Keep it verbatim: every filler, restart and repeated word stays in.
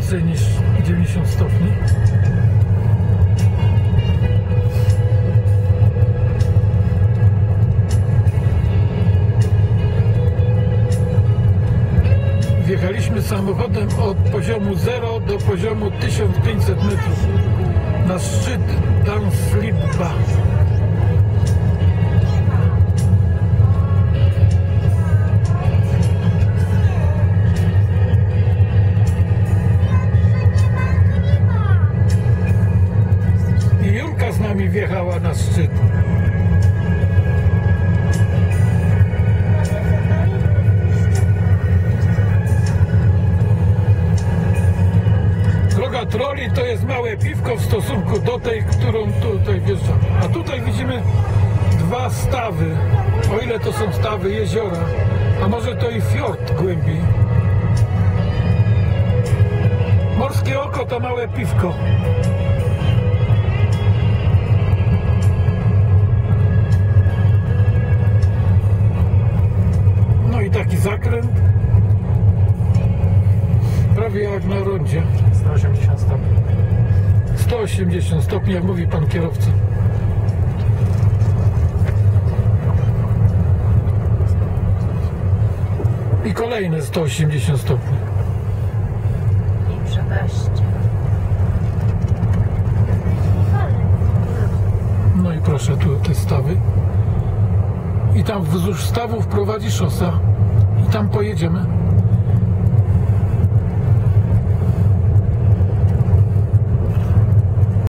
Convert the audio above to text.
więcej niż dziewięćdziesiąt stopni. Wjechaliśmy samochodem od poziomu zero do poziomu tysiąc pięćset metrów na szczyt Danslibba. I Julka z nami wjechała na szczyt. Droga troli to jest małe piwko w stosunku do tej, którą tutaj wjeżdżamy. A tutaj widzimy dwa stawy, o ile to są stawy, jeziora, a może to i fiord głębi. Morskie oko to małe piwko. No i taki zakręt, prawie jak na rondzie. sto osiemdziesiąt stopni. sto osiemdziesiąt stopni, jak mówi pan kierowca. I kolejne sto osiemdziesiąt stopni. I przepaście. No i proszę, tu te stawy. I tam wzdłuż stawów prowadzi szosa. I tam pojedziemy.